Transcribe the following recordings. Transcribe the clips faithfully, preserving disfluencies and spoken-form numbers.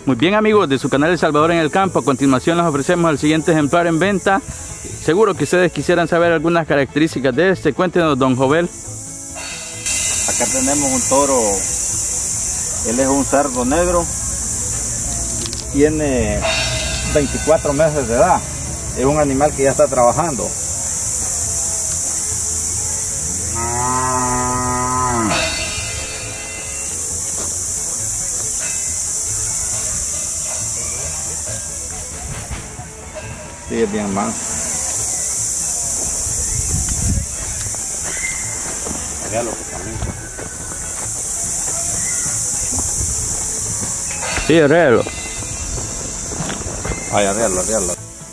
Muy bien, amigos de su canal El Salvador en el Campo, a continuación les ofrecemos el siguiente ejemplar en venta. Seguro que ustedes quisieran saber algunas características de este. Cuéntenos, don Jovel. Acá tenemos un toro, él es un cerdo negro, tiene veinticuatro meses de edad, es un animal que ya está trabajando. Sí, es bien manso. Vea lo que camina. Sí, arréalo. Ay, arréalo, arréalo.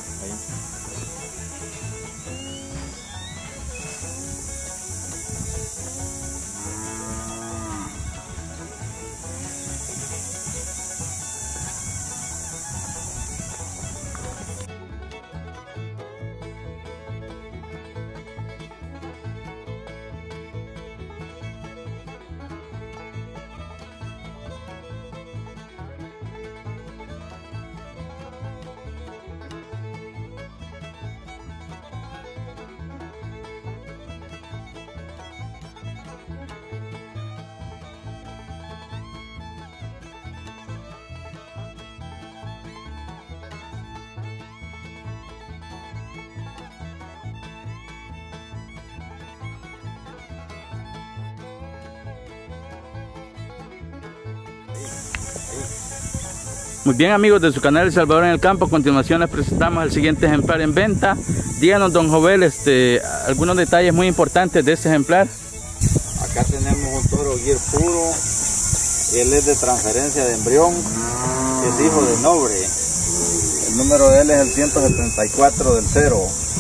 Muy bien, amigos de su canal El Salvador en el Campo, a continuación les presentamos el siguiente ejemplar en venta. Díganos, don Jovel, este, algunos detalles muy importantes de este ejemplar. Acá tenemos un toro guir puro, él es de transferencia de embrión, es hijo de Nobre. El número de él es el ciento setenta y cuatro del cero.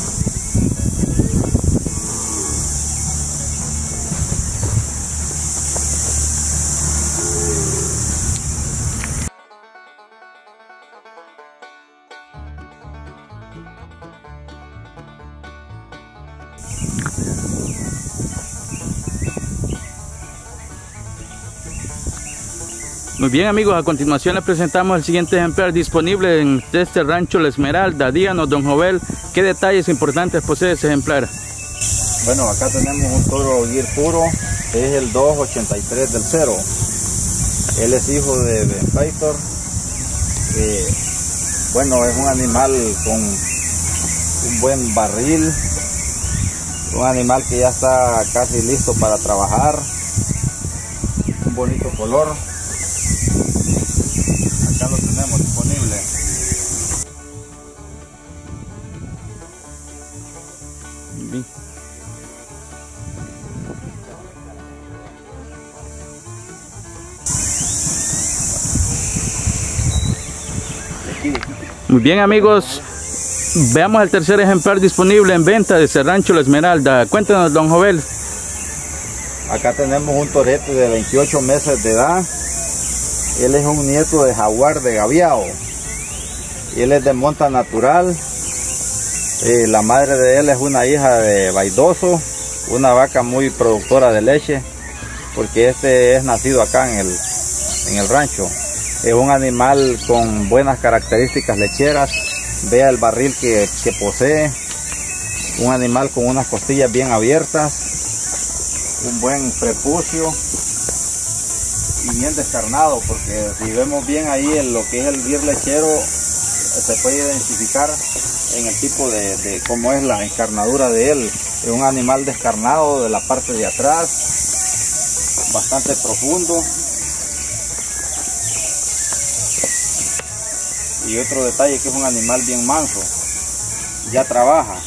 Muy bien, amigos, a continuación les presentamos el siguiente ejemplar disponible en este rancho La Esmeralda. Díganos, don Jovel, qué detalles importantes posee ese ejemplar. Bueno, acá tenemos un toro guir puro, es el dos ochenta y tres del cero. Él es hijo de Ben Paitor. Eh, bueno, es un animal con un buen barril, un animal que ya está casi listo para trabajar, un bonito color. Acá lo tenemos disponible. Bien. Muy bien, amigos, veamos el tercer ejemplar disponible en venta de ese rancho La Esmeralda. Cuéntanos, don Jovel. Acá tenemos un torete de veintiocho meses de edad. Él es un nieto de jaguar de Gaviao. Él es de monta natural. Eh, la madre de él es una hija de Vaidoso, una vaca muy productora de leche, porque este es nacido acá en el, en el rancho. Es un animal con buenas características lecheras. Vea el barril que, que posee. Un animal con unas costillas bien abiertas, un buen prepucio y bien descarnado, porque si vemos bien ahí en lo que es el guir lechero, se puede identificar en el tipo de, de cómo es la encarnadura de él. Es un animal descarnado de la parte de atrás, bastante profundo. Y otro detalle, que es un animal bien manso, ya trabaja.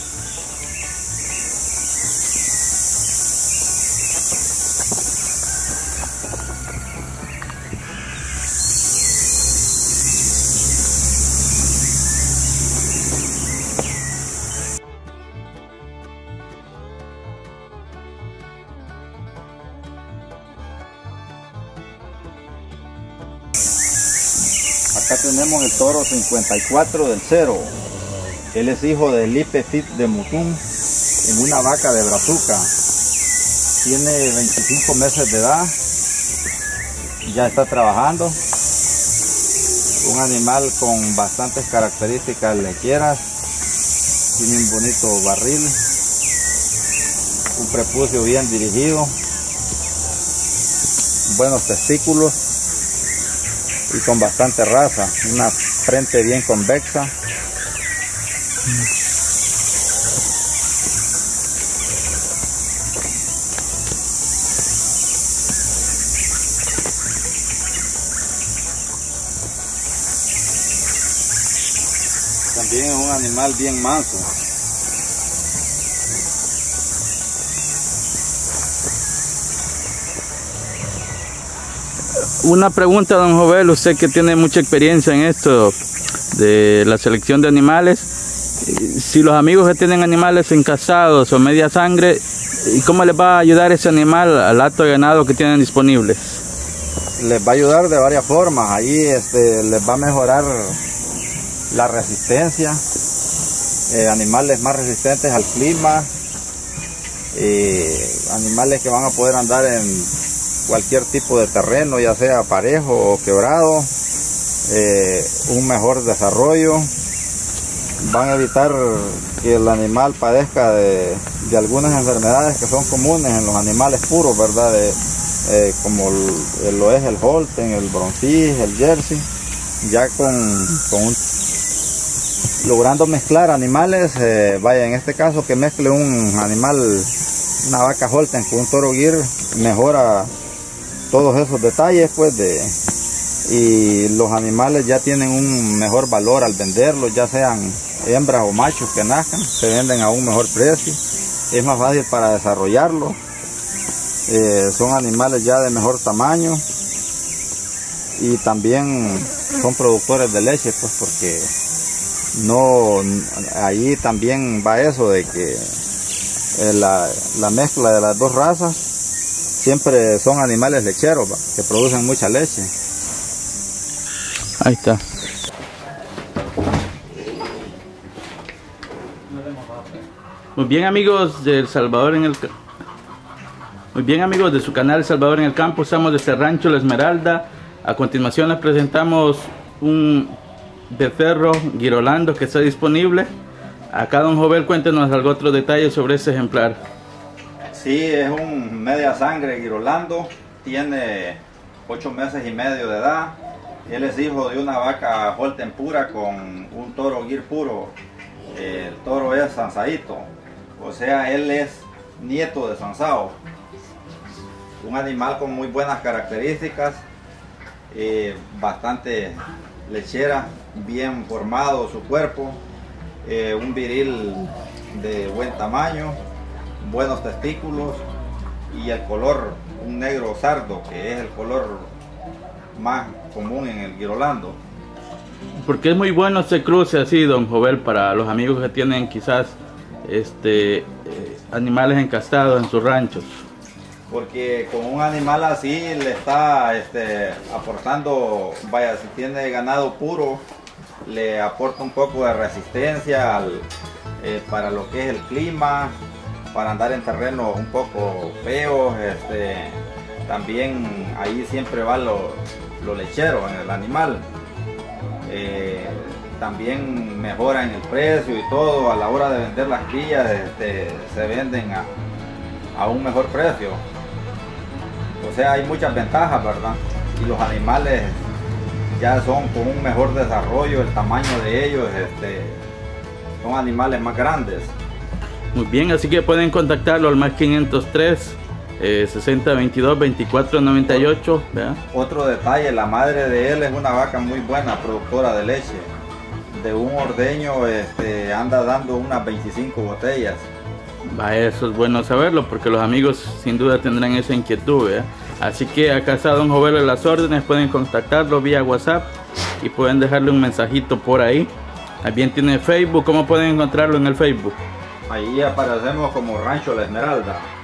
Acá tenemos el toro cincuenta y cuatro del cero. Él es hijo de Lipe Fit de Mutún, en una vaca de Brazuca. Tiene veinticinco meses de edad, ya está trabajando. Un animal con bastantes características lecheras, tiene un bonito barril, un prepucio bien dirigido, buenos testículos y con bastante raza, una frente bien convexa. También es un animal bien manso. Una pregunta, don Jovel, usted que tiene mucha experiencia en esto de la selección de animales, si los amigos que tienen animales encastrados o media sangre, ¿cómo les va a ayudar ese animal al hato de ganado que tienen disponibles? Les va a ayudar de varias formas. Ahí este, les va a mejorar la resistencia, eh, animales más resistentes al clima, eh, animales que van a poder andar en cualquier tipo de terreno, ya sea parejo o quebrado, eh, un mejor desarrollo, van a evitar que el animal padezca de, de algunas enfermedades que son comunes en los animales puros, ¿verdad? De, eh, como el, lo es el Holstein, el Bronzís, el Jersey, ya con, con un, logrando mezclar animales, eh, vaya, en este caso que mezcle un animal, una vaca Holstein con un toro Gir, mejora todos esos detalles, pues, de, y los animales ya tienen un mejor valor al venderlos, ya sean hembras o machos que nazcan, se venden a un mejor precio, es más fácil para desarrollarlos, eh, son animales ya de mejor tamaño y también son productores de leche, pues, porque no, ahí también va eso de que eh, la, la mezcla de las dos razas siempre son animales lecheros, ¿va?, que producen mucha leche. Ahí está. Muy bien, amigos de El Salvador en el Muy bien, amigos de su canal El Salvador en el Campo, estamos desde Rancho La Esmeralda. A continuación les presentamos un becerro girolando que está disponible. Acá don Jovel, cuéntenos algo otro detalle sobre este ejemplar. Sí, es un media sangre girolando, tiene ocho meses y medio de edad. Él es hijo de una vaca Holstein pura con un toro Gir puro. El toro es Sansaito, o sea, él es nieto de Sansao. Un animal con muy buenas características, eh, bastante lechera, bien formado su cuerpo, eh, un viril de buen tamaño, buenos testículos y el color, un negro sardo, que es el color más común en el girolando. Porque es muy bueno este cruce así, don Jovel, para los amigos que tienen quizás este, eh, animales encastrados en sus ranchos. Porque con un animal así le está este, aportando, vaya, si tiene ganado puro, le aporta un poco de resistencia al, eh, para lo que es el clima, para andar en terrenos un poco feos, este, también ahí siempre va lo, lo lechero en el animal. Eh, también mejora en el precio y todo, a la hora de vender las crías este, se venden a, a un mejor precio. O sea, hay muchas ventajas, ¿verdad? Y los animales ya son con un mejor desarrollo, el tamaño de ellos este, son animales más grandes. Muy bien, así que pueden contactarlo al más quinientos tres, eh, sesenta veintidós, veinticuatro noventa y ocho. ¿verdad? Otro detalle, la madre de él es una vaca muy buena, productora de leche. De un ordeño este, anda dando unas veinticinco botellas. Va, eso es bueno saberlo, porque los amigos sin duda tendrán esa inquietud, ¿verdad? Así que acá está don Jovel a las órdenes, pueden contactarlo vía WhatsApp y pueden dejarle un mensajito por ahí. También tiene Facebook, ¿cómo pueden encontrarlo en el Facebook? Ahí aparecemos como Rancho La Esmeralda.